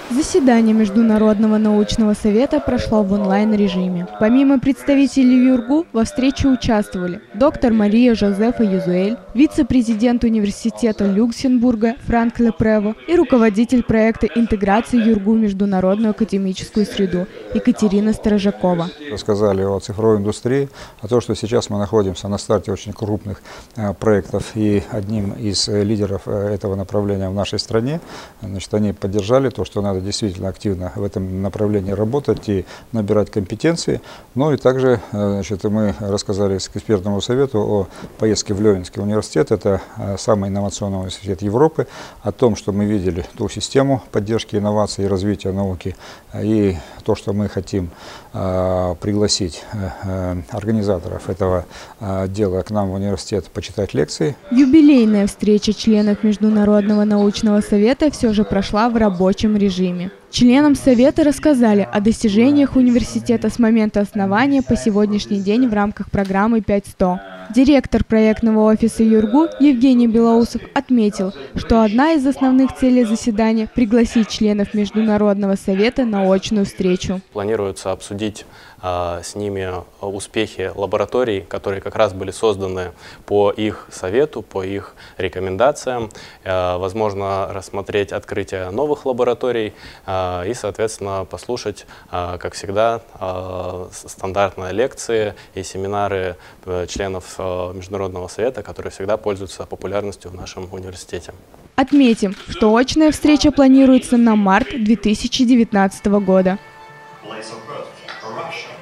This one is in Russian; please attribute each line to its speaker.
Speaker 1: Заседание Международного научного совета прошло в онлайн-режиме. Помимо представителей ЮрГУ, во встрече участвовали доктор Мария Жозефа Юзуэль, вице-президент университета Люксембурга Франк Лепрево и руководитель проекта интеграции ЮрГУ в международную академическую среду Екатерина Сторожакова.
Speaker 2: Рассказали о цифровой индустрии, о том, что сейчас мы находимся на старте очень крупных проектов, и одним из лидеров этого направления в нашей стране. Значит, они поддержали то, что надо действительно активно в этом направлении работать и набирать компетенции. Ну и также, значит, мы рассказали с экспертному совету о поездке в Лёвенский университет. Это самый инновационный университет Европы. О том, что мы видели ту систему поддержки инноваций и развития науки. И то, что мы хотим пригласить организаторов этого дела к нам в университет почитать лекции.
Speaker 1: Юбилейная встреча членов Международного научного совета все же прошла в рабочем режиме. Членам совета рассказали о достижениях университета с момента основания по сегодняшний день в рамках программы 5.100. Директор проектного офиса ЮрГУ Евгений Белоусов отметил, что одна из основных целей заседания – пригласить членов Международного совета на очную встречу.
Speaker 3: Планируется обсудить с ними успехи лабораторий, которые как раз были созданы по их совету, по их рекомендациям. Возможно, рассмотреть открытие новых лабораторий и, соответственно, послушать, как всегда, стандартные лекции и семинары членов Международного совета, которые всегда пользуются популярностью в нашем университете.
Speaker 1: Отметим, что очная встреча планируется на март 2019 года.
Speaker 4: Place of birth, Russia.